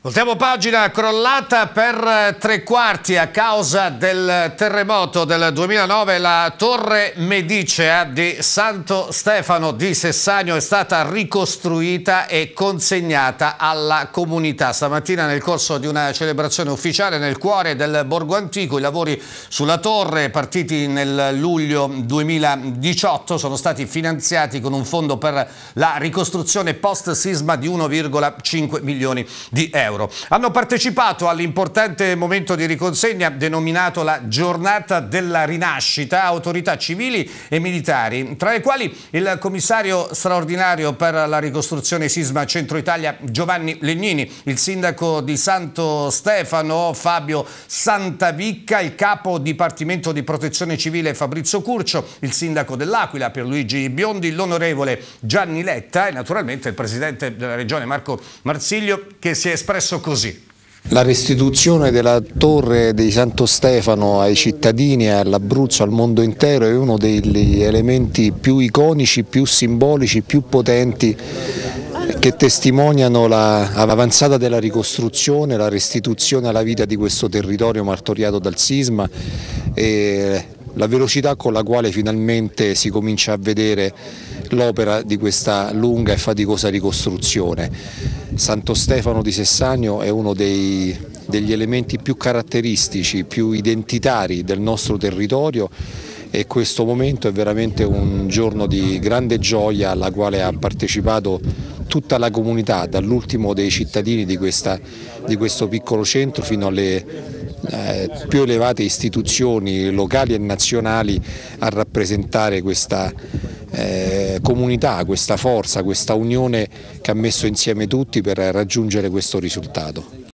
Voltiamo pagina, crollata per 3/4 a causa del terremoto del 2009. La torre medicea di Santo Stefano di Sessagno è stata ricostruita e consegnata alla comunità. Stamattina, nel corso di una celebrazione ufficiale nel cuore del Borgo Antico, i lavori sulla torre, partiti nel luglio 2018, sono stati finanziati con un fondo per la ricostruzione post-sisma di 1,5 milioni di euro. Hanno partecipato all'importante momento di riconsegna denominato la Giornata della Rinascita autorità civili e militari, tra le quali il commissario straordinario per la ricostruzione sisma Centro Italia Giovanni Legnini, il sindaco di Santo Stefano Fabio Santavicca, il capo dipartimento di protezione civile Fabrizio Curcio, il sindaco dell'Aquila Pierluigi Biondi, l'onorevole Gianni Letta e naturalmente il presidente della regione Marco Marsiglio, che si è espresso così. La restituzione della torre di Santo Stefano ai cittadini, all'Abruzzo, al mondo intero è uno degli elementi più iconici, più simbolici, più potenti che testimoniano l'avanzata della ricostruzione, la restituzione alla vita di questo territorio martoriato dal sisma e la velocità con la quale finalmente si comincia a vedere l'opera di questa lunga e faticosa ricostruzione. Santo Stefano di Sessagno è uno degli elementi più caratteristici, più identitari del nostro territorio e questo momento è veramente un giorno di grande gioia alla quale ha partecipato tutta la comunità, dall'ultimo dei cittadini di questo piccolo centro fino alle più elevate istituzioni locali e nazionali a rappresentare questa comunità, questa forza, questa unione che ha messo insieme tutti per raggiungere questo risultato.